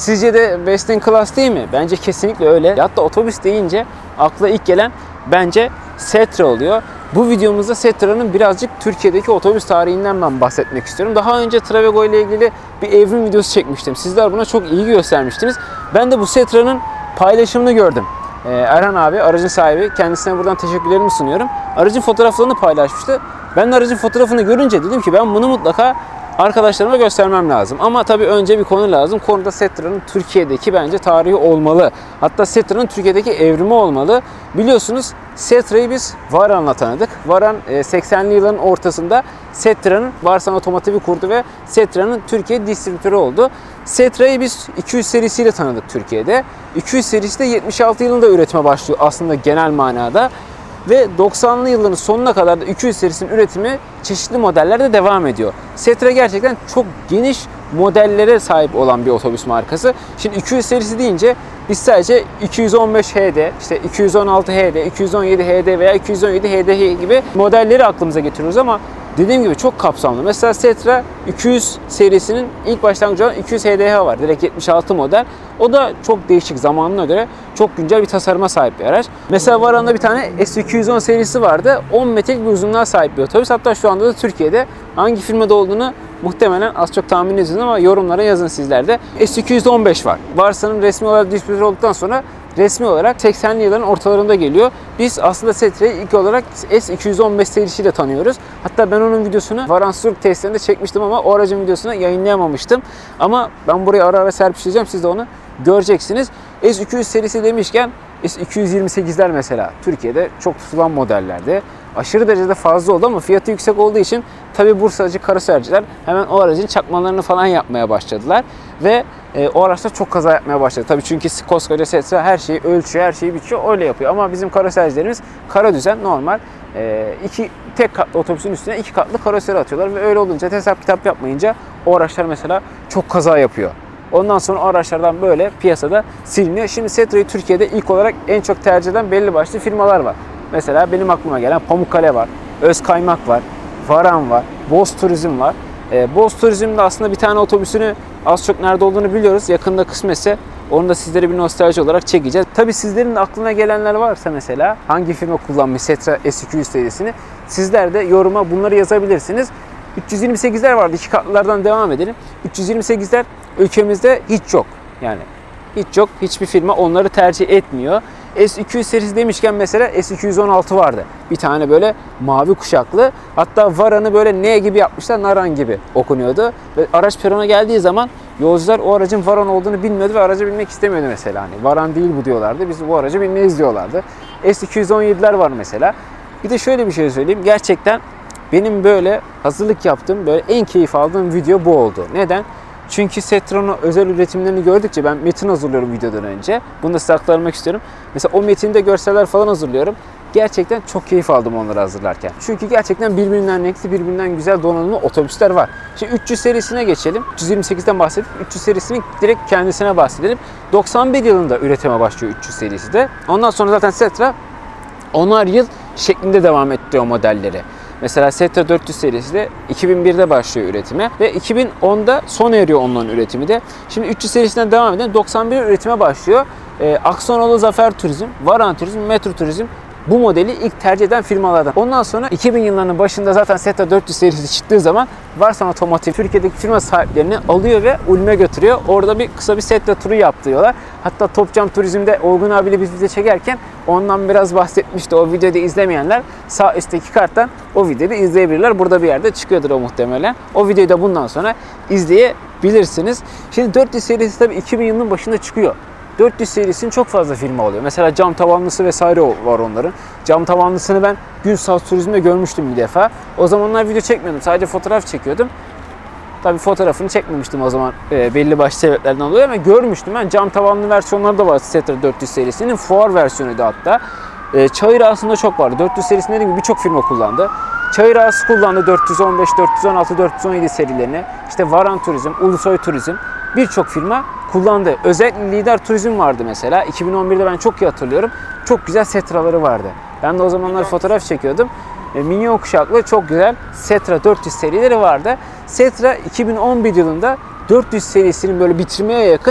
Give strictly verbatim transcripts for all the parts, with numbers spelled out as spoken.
Sizce de best in class değil mi? Bence kesinlikle öyle. Hatta otobüs deyince akla ilk gelen bence Setra oluyor. Bu videomuzda Setra'nın birazcık Türkiye'deki otobüs tarihinden ben bahsetmek istiyorum. Daha önce Travego ile ilgili bir evrim videosu çekmiştim. Sizler buna çok ilgi göstermiştiniz. Ben de bu Setra'nın paylaşımını gördüm. Ee, Erhan abi, aracın sahibi, kendisine buradan teşekkürlerimi sunuyorum. Aracın fotoğraflarını paylaşmıştı. Ben de aracın fotoğrafını görünce dedim ki ben bunu mutlaka arkadaşlarıma göstermem lazım. Ama tabii önce bir konu lazım. Konuda Setra'nın Türkiye'deki bence tarihi olmalı. Hatta Setra'nın Türkiye'deki evrimi olmalı. Biliyorsunuz Setra'yı biz Varan'la tanıdık. Varan seksenli yılların ortasında Setra'nın Varsan Otomotiv'i kurdu ve Setra'nın Türkiye distribütörü oldu. Setra'yı biz iki yüz serisiyle tanıdık Türkiye'de. iki yüz serisi de yetmiş altı yılında üretime başlıyor aslında genel manada. Ve doksanlı yılların sonuna kadar da iki yüz serisinin üretimi çeşitli modellerde devam ediyor. Setra gerçekten çok geniş modellere sahip olan bir otobüs markası. Şimdi iki yüz serisi deyince biz sadece iki yüz on beş H D, işte iki yüz on altı H D, iki yüz on yedi H D veya iki yüz on yedi H D gibi modelleri aklımıza getiriyoruz ama dediğim gibi çok kapsamlı. Mesela Setra iki yüz serisinin ilk başlangıcı olan iki yüz H D H var. Direkt yetmiş altı model. O da çok değişik, zamanına göre çok güncel bir tasarıma sahip bir araç. Mesela Varan'da bir tane S iki yüz on serisi vardı. on metrelik bir uzunluğa sahip bir otobüs. Hatta şu anda da Türkiye'de hangi firmada olduğunu muhtemelen az çok tahmin ediyorsunuz ama yorumlara yazın sizler de. S iki yüz on beş var. Varsa'nın resmi olarak distribütör olduktan sonra resmi olarak seksenli yılların ortalarında geliyor. Biz aslında Setra'yı ilk olarak S iki yüz on beş serisiyle tanıyoruz. Hatta ben onun videosunu Varan Surp testlerinde çekmiştim ama o aracın videosunu yayınlayamamıştım. Ama ben buraya ara ara serpiştireceğim. Siz de onu göreceksiniz. S iki yüz serisi demişken S iki yüz yirmi sekizler mesela Türkiye'de çok tutulan modellerde. Aşırı derecede fazla oldu ama fiyatı yüksek olduğu için tabi Bursacı karoserciler hemen o aracın çakmalarını falan yapmaya başladılar. Ve e, o araçlar çok kaza yapmaya başladı. Tabii çünkü koskoca Setra her şeyi ölçüyor, her şeyi biçiyor, öyle yapıyor. Ama bizim karosercilerimiz kara düzen normal e, iki tek katlı otobüsün üstüne iki katlı karoseri atıyorlar. Ve öyle olunca hesap kitap yapmayınca o araçlar mesela çok kaza yapıyor. Ondan sonra o araçlardan böyle piyasada siliniyor. Şimdi Setra'yı Türkiye'de ilk olarak en çok tercih eden belli başlı firmalar var. Mesela benim aklıma gelen Pamukkale var, Özkaymak var, Varan var, Boz Turizm var. E, Boz Turizm'de aslında bir tane otobüsünü az çok nerede olduğunu biliyoruz. Yakında kısmetse onu da sizlere bir nostalji olarak çekeceğiz. Tabii sizlerin de aklına gelenler varsa mesela hangi firma kullanmış Setra S iki yüz serisini sizler de yoruma bunları yazabilirsiniz. üç yüz yirmi sekizler vardı. İki katlılardan devam edelim. üç yüz yirmi sekizler ülkemizde hiç yok. Yani hiç yok. Hiçbir firma onları tercih etmiyor. S iki yüz serisi demişken mesela S iki yüz on altı vardı. Bir tane böyle mavi kuşaklı. Hatta Varan'ı böyle N gibi yapmışlar. Naran gibi okunuyordu. Ve araç perona geldiği zaman yolcular o aracın Varan olduğunu bilmiyordu ve aracı binmek istemiyordu mesela. Hani Varan değil bu diyorlardı. Biz bu aracı binmeyiz diyorlardı. S iki yüz on yediler var mesela. Bir de şöyle bir şey söyleyeyim. Gerçekten benim böyle hazırlık yaptığım, böyle en keyif aldığım video bu oldu. Neden? Çünkü Setra'nın özel üretimlerini gördükçe ben metin hazırlıyorum videodan önce. Bunu da size aktarmak istiyorum. Mesela o metinde görseller falan hazırlıyorum. Gerçekten çok keyif aldım onları hazırlarken. Çünkü gerçekten birbirinden renkli, birbirinden güzel donanımlı otobüsler var. Şimdi üç yüz serisine geçelim. üç yüz yirmi sekizden bahsedip üç yüz serisinin direkt kendisine bahsedelim. doksan bir yılında üretime başlıyor üç yüz serisi de. Ondan sonra zaten Setra onar yıl şeklinde devam etti o modelleri. Mesela Setra dört yüz serisi de iki bin birde başlıyor üretime ve iki bin onda sona eriyor onların üretimi de. Şimdi üç yüz serisinden devam eden doksan bir üretime başlıyor. E, Aksonoğlu Zafer Turizm, Varan Turizm, Metro Turizm bu modeli ilk tercih eden firmalardan. Ondan sonra iki bin yıllarının başında zaten Setra dört yüz serisi çıktığı zaman Varsan Otomotiv Türkiye'deki firma sahiplerini alıyor ve Ulm'e götürüyor. Orada bir kısa bir Setra turu yaptırıyorlar. Hatta Topcam Turizm'de Olgun abiyle bir video çekerken ondan biraz bahsetmişti. O videoyu izlemeyenler sağ üstteki karttan o videoyu izleyebilirler. Burada bir yerde çıkıyordur o muhtemelen. O videoyu da bundan sonra izleyebilirsiniz. Şimdi dört yüz serisi tabii iki bin yılının başında çıkıyor. dört yüz serisinin çok fazla firma oluyor. Mesela cam tavanlısı vesaire var onların. Cam tavanlısını ben Günsal Turizm'de görmüştüm bir defa. O zamanlar video çekmiyordum. Sadece fotoğraf çekiyordum. Tabii fotoğrafını çekmemiştim o zaman e, belli başlı sebeplerden dolayı ama görmüştüm ben. Cam tavanlı versiyonları da var Setra dört yüz serisinin. Fuar versiyonuydu hatta. E, çayır ağasında çok vardı. dört yüz serisinde dediğim gibi birçok firma kullandı. Çayır ağası kullandı dört yüz on beş, dört yüz on altı, dört yüz on yedi serilerini. İşte Varan Turizm, Ulusoy Turizm birçok firma kullandı. Özellikle Lider Turizm vardı mesela. iki bin on birde ben çok iyi hatırlıyorum. Çok güzel Setra'ları vardı. Ben de o zamanlar fotoğraf çekiyordum. E, minyon kuşaklı çok güzel Setra dört yüz serileri vardı. Setra iki bin on bir yılında dört yüz serisinin böyle bitirmeye yakın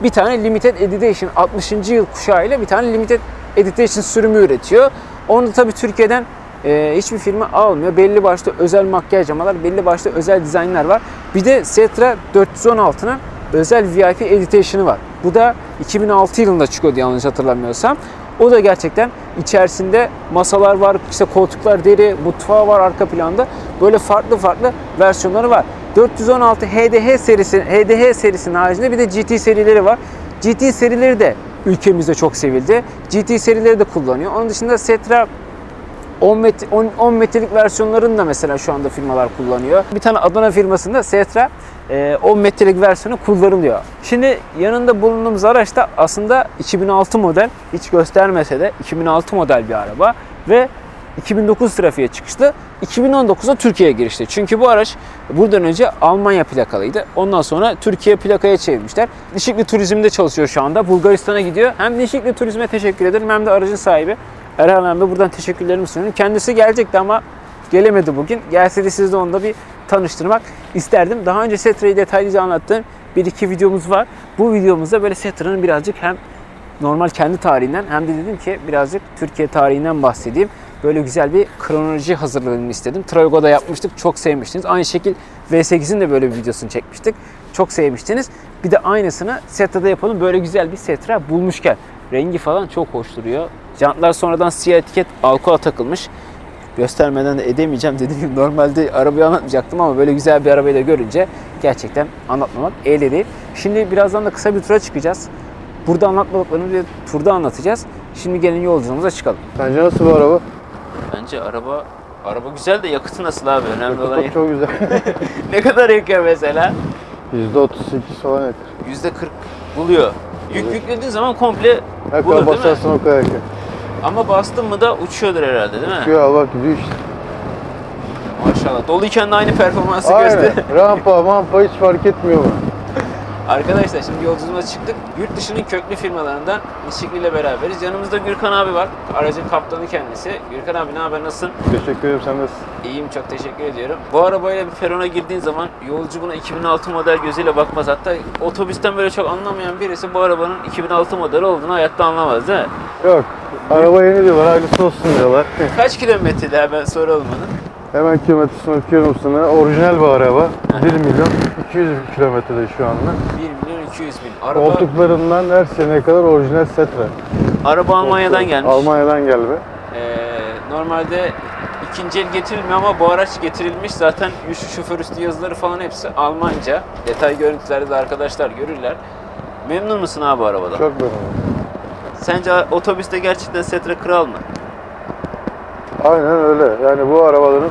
bir tane Limited Edition altmışıncı yıl kuşağıyla bir tane Limited Edition sürümü üretiyor. Onu da tabii Türkiye'den e, hiçbir firma almıyor. Belli başlı özel makyajlamalar, belli başlı özel dizaynlar var. Bir de Setra dört yüz on altının özel V I P Edition'ı var. Bu da iki bin altı yılında çıkıyordu yanlış hatırlamıyorsam. O da gerçekten içerisinde masalar var, işte koltuklar deri, mutfağı var arka planda. Böyle farklı farklı versiyonları var. dört yüz on altı H D H serisi, H D H serisinin haricinde bir de G T serileri var. G T serileri de ülkemizde çok sevildi. G T serileri de kullanıyor. Onun dışında Setra on metrelik versiyonlarını da mesela şu anda firmalar kullanıyor. Bir tane Adana firmasında Setra on metrelik versiyonu kullanılıyor. Şimdi yanında bulunduğumuz araç da aslında iki bin altı model, hiç göstermese de iki bin altı model bir araba ve iki bin dokuz trafiğe çıkışlı. iki bin on dokuzda Türkiye'ye girişti. Çünkü bu araç buradan önce Almanya plakalıydı. Ondan sonra Türkiye plakaya çevirmişler. Nişikli Turizm'de çalışıyor şu anda. Bulgaristan'a gidiyor. Hem Nişikli Turizm'e teşekkür ederim hem de aracın sahibi Erhan abi, buradan teşekkürlerimi sunuyorum. Kendisi gelecekti ama gelemedi bugün. Gelseydi sizle onunla bir tanıştırmak isterdim. Daha önce Setra'yı detaylıca anlattığım bir iki videomuz var. Bu videomuzda böyle Setra'nın birazcık hem normal kendi tarihinden hem de dedim ki birazcık Türkiye tarihinden bahsedeyim. Böyle güzel bir kronoloji hazırladığımı istedim. Traego'da yapmıştık. Çok sevmiştiniz. Aynı şekil V sekizin de böyle bir videosunu çekmiştik. Çok sevmiştiniz. Bir de aynısını Setra'da yapalım. Böyle güzel bir Setra bulmuşken. Rengi falan çok hoş duruyor. Jantlar sonradan siyah etiket alkola takılmış. Göstermeden de edemeyeceğim dediğim gibi normalde arabayı anlatmayacaktım ama böyle güzel bir arabayı da görünce gerçekten anlatmamak elde değil. Şimdi birazdan da kısa bir tura çıkacağız. Burada anlatmadıklarımızı bir turda anlatacağız. Şimdi gelin yolculuğumuza çıkalım. Sence nasıl bu araba? Bence araba araba güzel de yakıtı nasıl abi? Önemli olan Yakıtı çok güzel. ne kadar yakıyor mesela? yüzde otuz sekiz falan yakar. yüzde kırk buluyor. Yük Evet. yüklediğin zaman komple Ne bulur kadar değil mi? basarsın o kadar yakar. Ama bastın mı da uçuyordur herhalde değil mi? Çıkıyor Allah gidiyor işte. Maşallah. Doluyken de aynı performansı Aynen. gösteriyor. Rampa mampa hiç fark etmiyor mu? Arkadaşlar şimdi yolculuğumuza çıktık. Yurt dışının köklü firmalarından Nişikli ile beraberiz. Yanımızda Gürkan abi var. Aracın kaptanı kendisi. Gürkan abi ne haber, nasılsın? Teşekkür ederim, sen nasılsın? İyiyim, çok teşekkür ediyorum. Bu arabayla bir perona girdiğin zaman yolcu buna iki bin altı model gözüyle bakmaz. Hatta otobüsten böyle çok anlamayan birisi bu arabanın iki bin altı model olduğunu hayatta anlamaz değil mi? Yok. Araba yeni diyorlar, hayırlısı olsun diyorlar. Kaç kilometrede hemen soralım onu. Hemen kilometresini okuyorum sana. Orijinal bir araba. bir milyon iki yüz kilometrede şu anda. bir milyon iki yüz bin. Araba, Koltuklarından her seneye kadar orijinal Setra. araba Almanya'dan gelmiş. Almanya'dan gelme. Ee, normalde ikinci el getirilmiyor ama bu araç getirilmiş. Zaten şoför üstü yazıları falan hepsi Almanca. Detay görüntülerde de arkadaşlar görürler. Memnun musun abi bu arabadan? Çok memnunum. Sence otobüste gerçekten Setra kral mı? Aynen öyle. Yani bu arabaların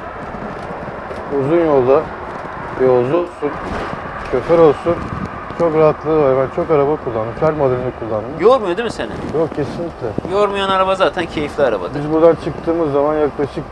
uzun yolda yolcu olsun, şoför olsun çok rahatlığı var. Ben çok araba kullandım. Her modelini kullandım. Yormuyor değil mi seni? Yok, kesinlikle. Yormayan araba zaten keyifli arabadır. Biz buradan çıktığımız zaman yaklaşık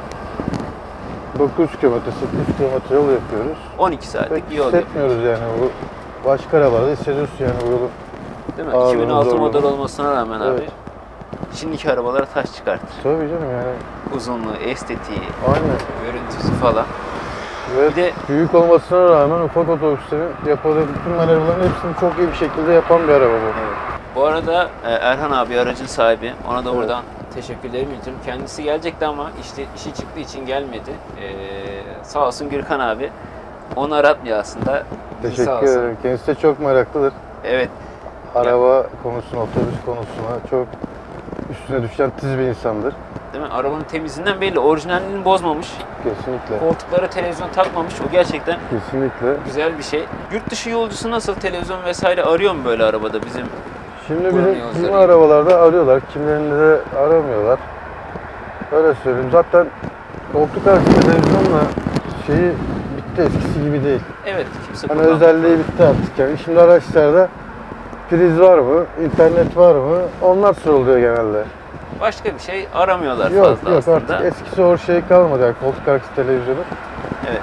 dokuz yüz kilometre, sekiz yüz kilometre yol yapıyoruz. on iki saatlik Pek bir yol yapıyor. hissetmiyoruz yani bu. Başka arabalarda hissediyorsun yani bu yolu. Değil mi? Ağırlığını, iki bin altı zorluğunu. model olmasına rağmen Evet. abi. Şimdiki arabalara taş çıkartır. Tabii canım yani. Uzunluğu, estetiği, Aynen. görüntüsü falan. Ve Bir de büyük olmasına rağmen ufak otobüslerin yapabildiği bütün manevraların hepsini çok iyi bir şekilde yapan bir araba bu. evet. Bu arada e, Erhan abi aracın sahibi. Ona da Evet. buradan teşekkürlerimi iletiyorum. Kendisi gelecekti ama işte işi çıktığı için gelmedi. Ee, sağ olsun Gürkan abi. Onu aratmıyor aslında. Sağ Teşekkür olsun. ederim. Kendisi de çok meraklıdır. Evet. Araba konusuna, otobüs konusuna çok üstüne düşen tiz bir insandır. Değil mi? Arabanın temizinden belli. Orijinalliğini bozmamış. Kesinlikle. Koltuklara televizyon takmamış. O gerçekten Kesinlikle. güzel bir şey. Yurt dışı yolcusu nasıl, televizyon vesaire arıyor mu böyle arabada bizim? Şimdi Buranın bizim, yolcuları bizim gibi. arabalarda arıyorlar, kimilerinde de aramıyorlar. Öyle söyleyeyim. Zaten koltuk arası televizyonla şeyi bitti, eskisi gibi değil. Evet, kimse Hani kullanmıyor. özelliği bitti artık yani. Şimdi araçlarda priz var mı, internet var mı? Onlar soruluyor genelde. Başka bir şey aramıyorlar Yok fazla yok aslında. artık eskisi o şey kalmadı yani koltuk arası televizyonu. Evet.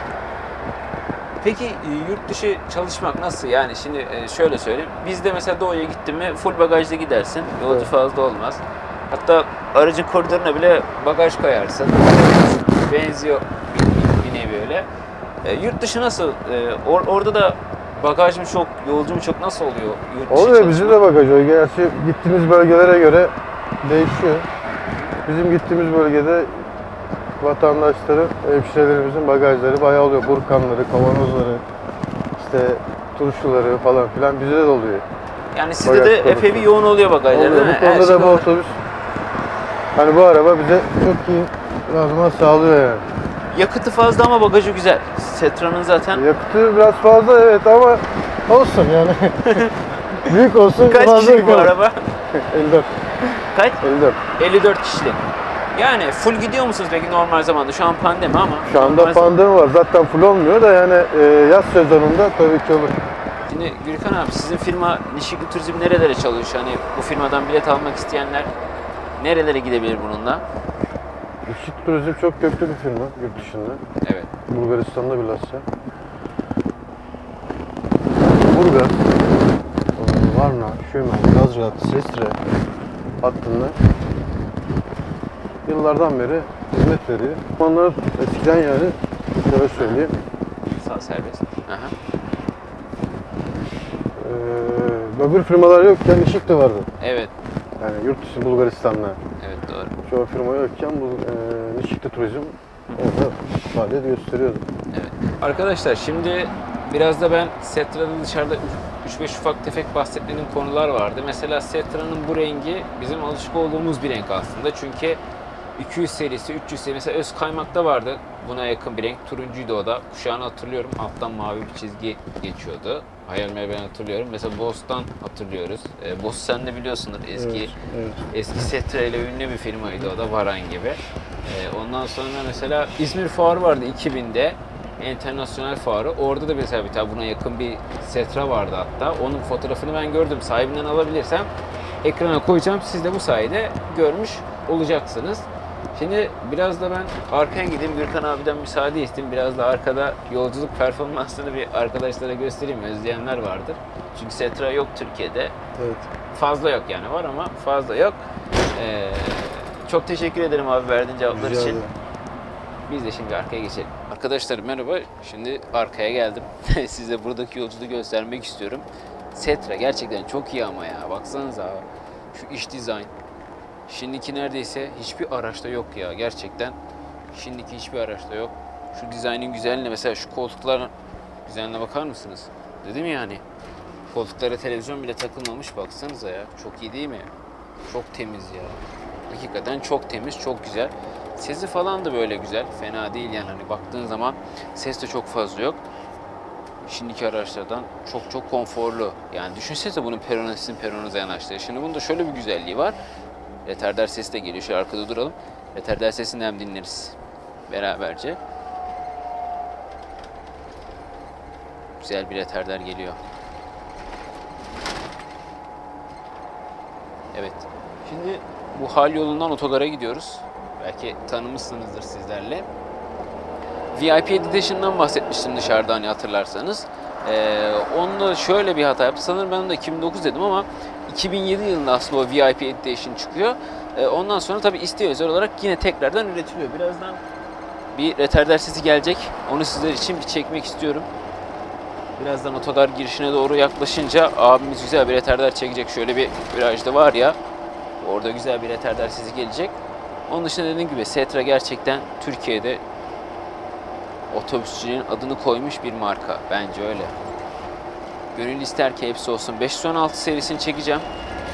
Peki e, yurt dışı çalışmak nasıl? Yani şimdi e, şöyle söyleyeyim. Bizde mesela doğuya gittin mi full bagajla gidersin. Yolcu Evet. fazla olmaz. Hatta aracın koridoruna bile bagaj koyarsın. Benziyor bir, bir nevi öyle. E, yurt dışı nasıl? E, or- orada da bagaj mı çok, yolcu mu çok, nasıl oluyor? Yurt dışı Oluyor, çalışma? bizim de bagaj oluyor. Gerçi gittiğimiz bölgelere göre değişiyor. Bizim gittiğimiz bölgede vatandaşların, hemşirelerimizin bagajları bayağı oluyor. Burkanları, kavanozları, işte turşuları falan filan bizde de oluyor. Yani sizde Bagaj de konusu. epey bir yoğun oluyor bagajlar Oluyor. değil mi? Bu Her konuda şey da bu var. otobüs, hani bu araba bize çok iyi randıman sağlıyor yani. Yakıtı fazla ama bagajı güzel. Setra'nın zaten Yakıtı biraz fazla evet ama olsun yani. Büyük olsun. kaç fazla kişilik bu yakar. araba? elli dört. Kaç? elli dört. elli dört kişilik. Yani full gidiyor musunuz peki normal zamanda? Şu an pandemi ama. Şu anda normal zaman- pandemi var. Zaten full olmuyor da yani e, yaz sezonunda tabii ki olur. Şimdi Gürkan abi, sizin firma Nişikli Turizm nerelere çalışıyor? Hani bu firmadan bilet almak isteyenler nerelere gidebilir bununla? Işık Turizm çok köklü bir firma yurt dışında. Evet. Bulgaristan'da bilhassa. Burgaz, e, Varna, Şömen, Gazrat, Sestre hattında yıllardan beri hizmet veriyor. Onlar eskiden yani şöyle söyleyeyim. Sağ serbest. Aha. Ee, öbür firmalar yokken Işık da vardı. Evet. Yani yurt dışı Bulgaristan'da. Evet doğru. Çoğu firma yokken bu e, Nişikli Turizm orada faaliyet gösteriyordu. Evet. Arkadaşlar şimdi biraz da ben Setra'da dışarıda üç beş ufak tefek bahsettiğim konular vardı. Mesela Setra'nın bu rengi bizim alışık olduğumuz bir renk aslında. Çünkü iki yüz serisi, üç yüz serisi, mesela Öz Kaymak'ta vardı buna yakın bir renk. Turuncuydu o da. Kuşağını hatırlıyorum. Alttan mavi bir çizgi geçiyordu. Hayalmer ben hatırlıyorum. Mesela Boss'tan hatırlıyoruz. E, Boss sen de biliyorsundur. Eski Evet, evet. eski Setra ile ünlü bir firmaydı o da, Varan gibi. E, ondan sonra mesela İzmir Fuarı vardı iki binde. Enternasyonel fuarı. Orada da mesela bir tane buna yakın bir Setra vardı hatta. Onun fotoğrafını ben gördüm. Sahibinden alabilirsem ekrana koyacağım. Siz de bu sayede görmüş olacaksınız. Şimdi biraz da ben arkaya gideyim. Gürkan abiden müsaade isteyeyim. Biraz da arkada yolculuk performansını bir arkadaşlara göstereyim. Özleyenler vardır. Çünkü Setra yok Türkiye'de. Evet. Fazla yok yani. Var ama fazla yok. Ee, çok teşekkür ederim abi verdiğin cevaplar Rica için. ederim. Biz de şimdi arkaya geçelim. Arkadaşlar merhaba. Şimdi arkaya geldim. Size buradaki yolculuğu göstermek istiyorum. Setra gerçekten çok iyi ama ya. Baksanıza abi. Şu iç dizayn. Şimdiki neredeyse hiçbir araçta yok ya. Gerçekten. Şimdiki hiçbir araçta yok. Şu dizaynın güzelliğine, mesela şu koltukların güzelliğine bakar mısınız? Dedim yani. Koltuklara televizyon bile takılmamış. Baksanıza ya. Çok iyi değil mi? Çok temiz ya. Hakikaten çok temiz, çok güzel. Sesi falan da böyle güzel. Fena değil yani. Hani baktığın zaman ses de çok fazla yok. Şimdiki araçlardan çok çok konforlu. Yani düşünsenize bunun peronu sizin peronunuza yanaştığı. Şimdi bunun da şöyle bir güzelliği var. Retarder sesi de geliyor. Şöyle arkada duralım. Retarder sesini hem dinleriz beraberce. Güzel bir retarder geliyor. Evet. Şimdi bu hal yolundan otogara gidiyoruz. Belki tanımışsınızdır sizlerle. V I P Edition'dan bahsetmiştim dışarıda hani hatırlarsanız. Ee, onda şöyle bir hata yaptı. Sanırım ben de iki bin dokuz dedim ama iki bin yedi yılında aslında o V I P Edition çıkıyor. Ee, ondan sonra tabii isteğe özel olarak yine tekrardan üretiliyor. Birazdan bir retarder sesi gelecek. Onu sizler için bir çekmek istiyorum. Birazdan otogar girişine doğru yaklaşınca abimiz güzel bir retarder çekecek. Şöyle bir virajda var ya, orada güzel bir retarder sesi gelecek. Onun dışında dediğim gibi Setra gerçekten Türkiye'de otobüsçülüğün adını koymuş bir marka. Bence öyle. Gönül ister ki hepsi olsun. beş yüz on altı serisini çekeceğim.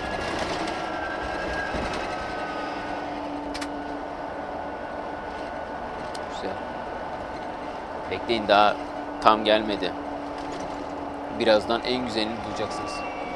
Güzel. Bekleyin, daha tam gelmedi. Birazdan en güzelini duyacaksınız.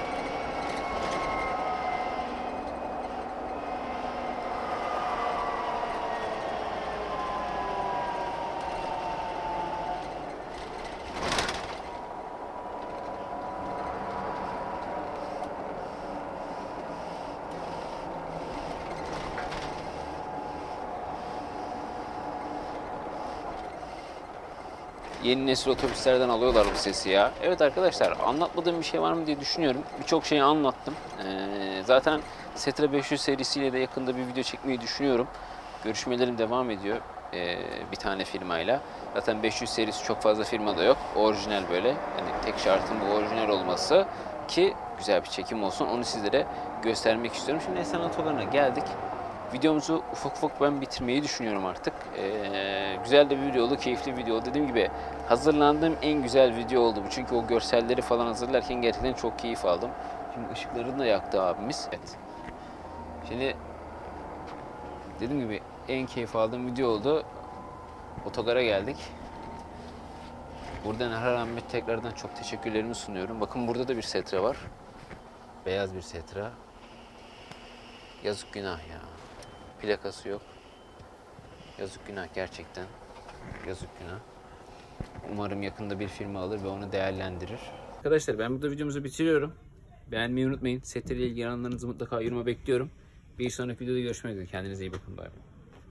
Yeni nesil otobüslerden alıyorlar bu sesi ya. Evet arkadaşlar, anlatmadığım bir şey var mı diye düşünüyorum. Birçok şeyi anlattım. Ee, zaten Setra beş yüz serisiyle de yakında bir video çekmeyi düşünüyorum. Görüşmelerim devam ediyor. e, bir tane firmayla. Zaten beş yüz serisi çok fazla firmada yok. Orijinal böyle. Yani tek şartım bu orijinal olması ki güzel bir çekim olsun. Onu sizlere göstermek istiyorum. Şimdi Esen Otogarı'na geldik. Videomuzu ufak ufak ben bitirmeyi düşünüyorum artık. Ee, güzel de bir video oldu, keyifli bir video oldu. Dediğim gibi hazırlandığım en güzel video oldu bu. Çünkü o görselleri falan hazırlarken gerçekten çok keyif aldım. Şimdi ışıklarını da yaktı abimiz. Evet. Şimdi dediğim gibi en keyif aldığım video oldu. Otogara geldik. Buradan her Ahmet tekrardan çok teşekkürlerimi sunuyorum. Bakın burada da bir Setra var. Beyaz bir Setra. Yazık günah ya. Plakası yok. Yazık günah gerçekten. Yazık günah. Umarım yakında bir firma alır ve onu değerlendirir. Arkadaşlar ben burada videomuzu bitiriyorum. Beğenmeyi unutmayın. Setra ile ilgili anlarınızı mutlaka yoruma bekliyorum. Bir sonraki videoda görüşmek üzere. Kendinize iyi bakın. Bay bay.